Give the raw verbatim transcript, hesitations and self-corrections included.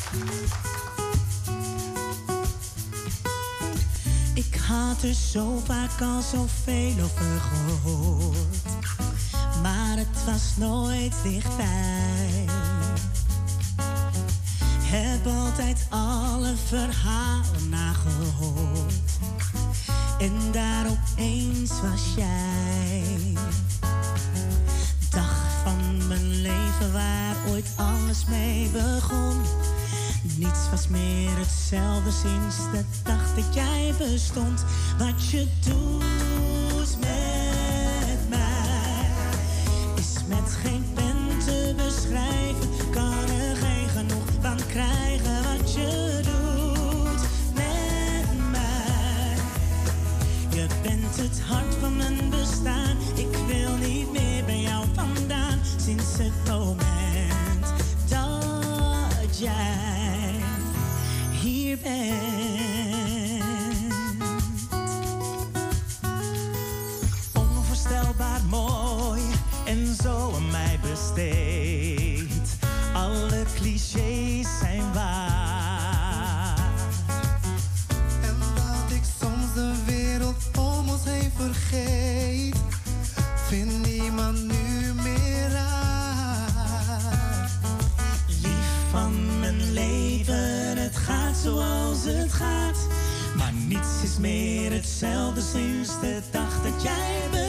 Ik had er zo vaak al zoveel over gehoord, maar het was nooit dichtbij. Heb altijd alle verhalen nagehoord en daar opeens was jij. Dag van mijn leven waar ooit alles mee begon. Niets was meer hetzelfde sinds de dag dat jij bestond. Wat je doet met mij is met geen pen te beschrijven. Kan er geen genoeg van krijgen wat je doet met mij. Je bent het hart van mijn bestaan. Ik wil niet meer bij jou vandaan. Sinds het moment dat jij hier bent. Onvoorstelbaar mooi en zo aan mij besteed. Alle clichés zijn waar. En dat ik soms de wereld om ons heen vergeet, vindt niemand nu meer raar. Lief van mijn leven, het gaat zoals het gaat. Maar niets is meer hetzelfde sinds de dag dat jij bent.